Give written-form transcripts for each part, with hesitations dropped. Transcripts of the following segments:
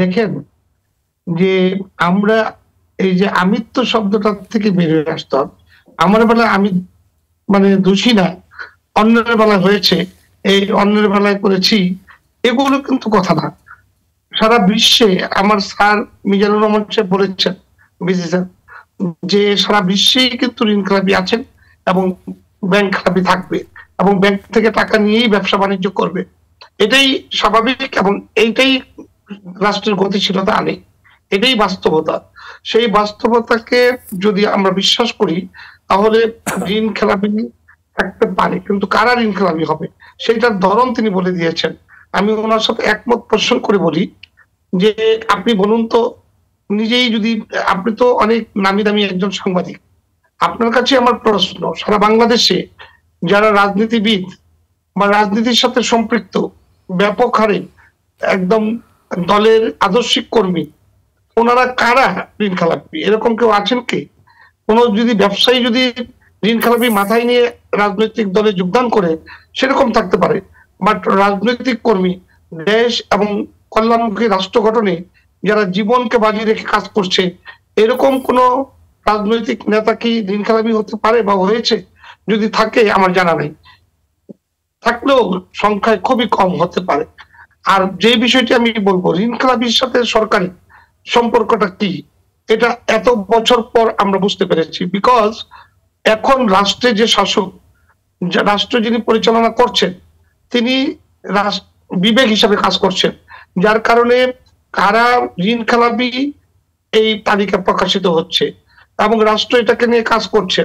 দেখেন যে আমরা এই যে আমিত্ব শব্দটা থেকে বেরিয়ে আসতে হবে। আমার বেলায় আমি মানে দোষী না, অন্যের বেলায় হয়েছে, এই অন্যের বেলায় করেছি, এগুলো কিন্তু কথা না। সারা বিশ্বে আমার স্যার মিজানুর রহমান সাহেব বলেছেন, বিসি স্যার, যে সারা বিশ্বেই কিন্তু ঋণ খেলাপি আছেন এবং ব্যাংক খেলাপি থাকবে এবং ব্যাংক থেকে টাকা নিয়েই ব্যবসা বাণিজ্য করবে। এটাই স্বাভাবিক এবং এইটাই রাষ্ট্রের গতিশীলতা আনে, এটাই বাস্তবতা। সেই বাস্তবতাকে যদি আমরা বিশ্বাস করি তাহলে ঋণ খেলাপি থাকতে পারে, কিন্তু কারা ঋণ খেলাপি হবে সেটার ধরন তিনি বলে দিয়েছেন। আমি ওনার সাথে একমত পোষণ করে বলি যে আপনি বলুন তো, নিজেই যদি, আপনি তো অনেক নামি দামি একজন সাংবাদিক, আপনার কাছে আমার প্রশ্ন, সারা বাংলাদেশে যারা রাজনীতিবিদ বা রাজনীতির সাথে সম্পৃক্ত ব্যাপক হারে একদম দলের আদর্শিক কর্মী, ওনারা কারা ঋণ খেলাপি? এরকম কেউ আছেন কি? কোন যদি ব্যবসায়ী যদি ঋণ খেলাপি মাথায় নিয়ে রাজনৈতিক দলে যোগদান করে সেরকম থাকতে পারে, বাট রাজনৈতিক কর্মী, দেশ এবং কল্যাণমুখী রাষ্ট্র গঠনে যারা জীবনকে বাজি রেখে কাজ করছে, এরকম কোন রাজনৈতিক নেতা কি ঋণ খেলাপি হতে পারে বা হয়েছে? যদি থাকে আমার জানা নেই, থাকলেও সংখ্যায় খুবই কম হতে পারে। আর যে বিষয়টি আমি বলবো, ঋণ খেলাপির সাথে সরকারের সম্পর্কটা কি, এটা এত বছর পর আমরা বুঝতে পেরেছি। বিকজ এখন রাষ্ট্রে যে শাসক, রাষ্ট্র যিনি পরিচালনা করছেন, তিনি বিবেক হিসাবে কাজ করছেন, যার কারণে কারা ঋণ খেলাপি এই তালিকা প্রকাশিত হচ্ছে এবং রাষ্ট্র এটাকে নিয়ে কাজ করছেন।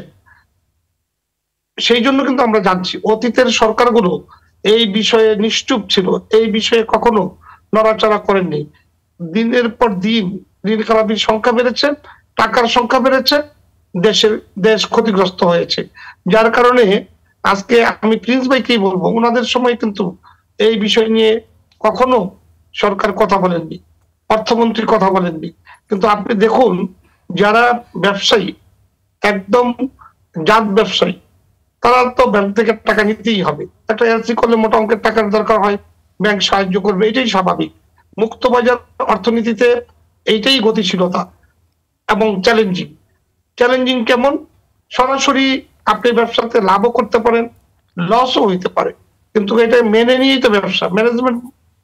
সেই জন্য কিন্তু আমরা জানছি অতীতের সরকারগুলো এই বিষয়ে নিশ্চুপ ছিল, এই বিষয়ে কখনো নড়াচড়া করেননি। দিনের পর দিন ঋণ খেলাপির সংখ্যা বেড়েছে, টাকার সংখ্যা বেড়েছে, দেশ ক্ষতিগ্রস্ত হয়েছে। যার কারণে আজকে আমি প্রিন্স ভাইকেই বলবো, ওনাদের সময় কিন্তু এই বিষয় নিয়ে কখনো সরকার কথা বলেননি, অর্থমন্ত্রী কথা বলেননি। কিন্তু আপনি দেখুন, যারা ব্যবসায়ী, একদম জাত ব্যবসায়ী, তারা তো ব্যাংক থেকে টাকা নিতেই হবে। একটা এলসি করলে মোটা অঙ্কের টাকার দরকার হয়, ব্যাংক সাহায্য করবে, এটাই স্বাভাবিক। মুক্তবাজার অর্থনীতিতে এইটাই গতিশীলতা এবং চ্যালেঞ্জিং কেমন? সরাসরি আপনি ব্যবসাতে লাভও করতে পারেন, লসও হইতে পারে, কিন্তু এটা মেনে নিয়েই তো ব্যবসা। ম্যানেজমেন্ট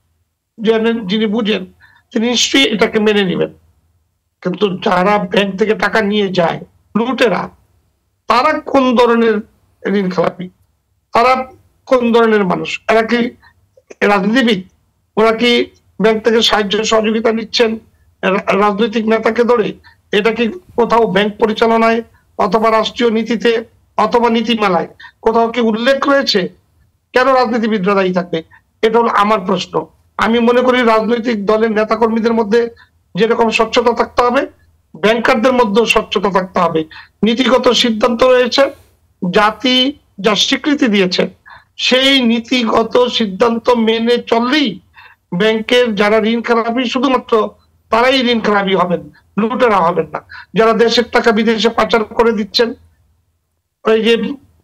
যিনি বুঝেন তিনি নিশ্চয়ই এটাকে মেনে নেবেন। কিন্তু যারা ব্যাংক থেকে টাকা নিয়ে যায়, লুটেরা, তারা কোন ধরনের ঋণ খেলাপি? তারা কোন ধরনের মানুষ? এরা কি রাজনীতিবিদ? ওরা কি ব্যাংক থেকে সাহায্য সহযোগিতা নিচ্ছেন রাজনৈতিক নেতাকে ধরে? এটা কি কোথাও ব্যাংক পরিচালনায় অথবা রাষ্ট্রীয় নীতিতে অথবা নীতিমালায় কোথাও কি উল্লেখ রয়েছে? কেন রাজনীতিবিদরা দায়ী থাকবে? এটা হলো আমার প্রশ্ন। আমি মনে করি রাজনৈতিক দলের নেতাকর্মীদের মধ্যে যেরকম স্বচ্ছতা থাকতে হবে, ব্যাংকারদের মধ্যেও স্বচ্ছতা থাকতে হবে। নীতিগত সিদ্ধান্ত রয়েছে, জাতি যা স্বীকৃতি দিয়েছে সেই নীতিগত সিদ্ধান্ত মেনে চললেই ব্যাংকের যারা ঋণ খেলাপি, শুধুমাত্র তারাই ঋণ খেলাপি হবেন, লুটেরা হবেন না। যারা দেশের টাকা বিদেশে পাচার করে দিচ্ছেন, ওই যে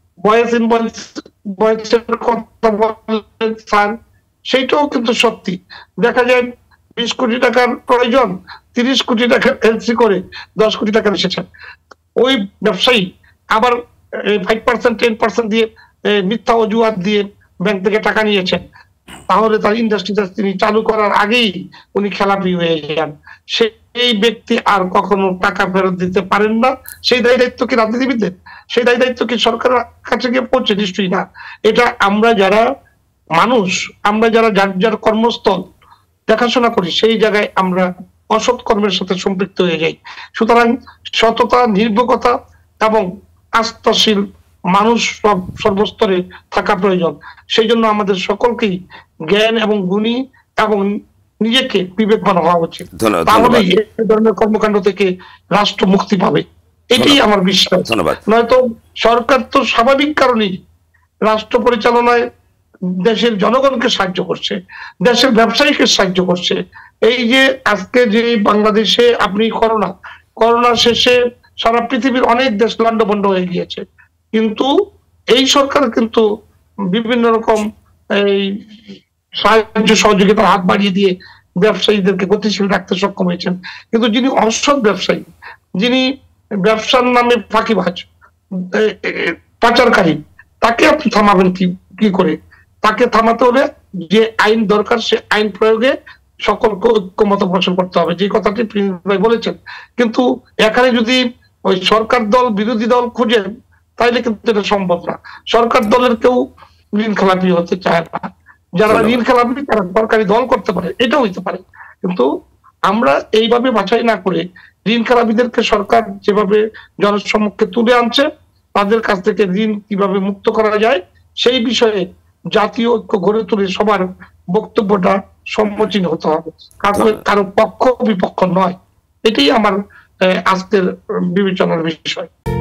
বয়সের কথা বলেন স্যার, সেইটাও কিন্তু সত্যি। দেখা যায় 20 কোটি টাকার প্রয়োজন, 30 কোটি টাকা এলসি করে 10 কোটি টাকা এসেছেন। ওই ব্যবসায়ী আবার 5% 10% দিয়ে মিথ্যা অজুহাত দিয়ে ব্যাংক থেকে টাকা নিয়েছেন, তাহলে তার ইন্ডাস্ট্রিটা তিনি চালু করার আগেই উনি খেলাপি হয়ে যান। সেই ব্যক্তি আর কখনো টাকা ফেরত দিতে পারেন না। সেই দায়িত্ব কি রাজনীতিবিদদের? সেই দায়িত্ব কি সরকারের কাছে গিয়ে পৌঁছে? নিশ্চয়ই না। এটা আমরা যারা মানুষ, আমরা যারা যার যার কর্মস্থল দেখাশোনা করি, সেই জায়গায় আমরা অসৎ কর্মের সাথে সম্পৃক্ত হয়ে যাই। সুতরাং সততা, নির্ভীকতা এবং আস্থাশীল মানুষ সর্বস্তরে থাকা প্রয়োজন। সেই জন্য আমাদের সকলকেই জ্ঞান এবং গুণী এবং নিজেকে বিবেকবান হওয়া উচিত। তাহলে এই ধরনের কর্মকাণ্ড থেকে রাষ্ট্র মুক্তি পাবে, এটাই আমার বিশ্বাস। নয়তো সরকার তো স্বাভাবিক কারণেই রাষ্ট্র পরিচালনায় দেশের জনগণকে সাহায্য করছে, দেশের ব্যবসায়ীকে সাহায্য করছে। এই যে আজকে যে বাংলাদেশে আপনি করোনা শেষে সারা পৃথিবীর অনেক দেশ লন্ডভন্ড হয়ে গিয়েছে, কিন্তু এই সরকার কিন্তু বিভিন্ন রকম এই সাহায্য সহযোগিতার হাত বাড়িয়ে দিয়ে ব্যবসায়ীদেরকে গতিশীল রাখতে সক্ষম হয়েছেন। কিন্তু যিনি অসৎ ব্যবসায়ী, যিনি ব্যবসার নামে ফাঁকিবাজ, পাচারকারী, তাকে আপনি থামাবেন কি করে? তাকে থামাতে হলে যে আইন দরকার সে আইন প্রয়োগে সকলকে ঐক্যমত পোষণ করতে হবে, যে কথাটি প্রিন্স ভাই বলেছেন। কিন্তু এখানে যদি ওই সরকার দল বিরোধী দল খুঁজেন তাইলে কিন্তু এটা সম্ভব না। সরকার দলের কেউ ঋণ খেলাপি হতে চায় না, যারা ঋণ খেলাপি তারা সরকারি দল করতে পারে, এটা হইতে পারে। কিন্তু আমরা এইভাবে বাছাই না করে ঋণ খেলাপিদেরকে সরকার যেভাবে জনসম্মুখে তুলে আনছে, তাদের কাছ থেকে ঋণ কিভাবে মুক্ত করা যায় সেই বিষয়ে জাতীয় ঐক্য গড়ে তুলে সবার বক্তব্যটা সম্মুখীন হতে হবে, কারো পক্ষ বিপক্ষ নয়। এটাই আমার আজকের বিবেচনার বিষয়।